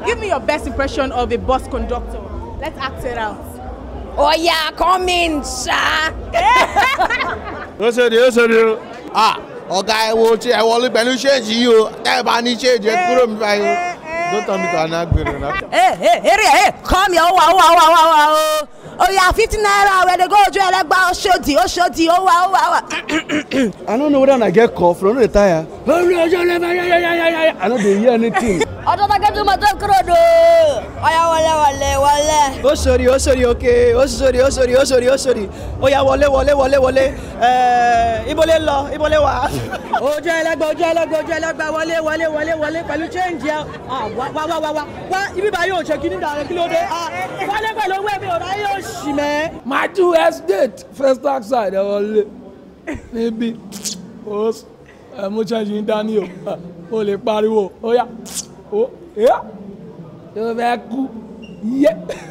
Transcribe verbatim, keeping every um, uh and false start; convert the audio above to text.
Give me your best impression of a bus conductor. Let's act it out. Oh yeah, come in, sir. What's it? What's it? Ah, okay. Well, I want to be change you. I want to change you. Don't tell me to anag. Hey, hey, hey, hey! Come here! Oh wow, wow, wow, wow! Oh yeah, fifty naira. Where they go? Do you like about shorty? Oh shorty! Oh wow, wow! I don't know whether I get cough. I don't retire. I don't hear anything. I don't get to my doctor. Oh yeah, wale, wale, wale. Oh sorry, oh sorry, okay. Oh sorry, oh sorry, oh sorry, oh sorry. Oh yeah, wale, wale, wale, wale. Eh, ibole lo, ibole wa. Oh jẹ́ ẹlẹ́gbẹ́, oh jẹ́ ẹlẹ́gbẹ́, oh jẹ́ ẹlẹ́gbẹ́, wale, wale, wale, wale. Pẹ̀lú change ya. Ah, wa, wa, wa, wa, wa. Wa, ibi ba yóò ṣe kíní dàrẹ́ kí ló dé? Ah, wale pẹ̀lú owó mi ò rà yóò ṣì mẹ́. My two estate first tax side wale. Maybe. Boss, eh, mo change in Daniel. O lè pariwo. Oh yeah. Oh, yeah. Yo fẹ́ kú. Yeah.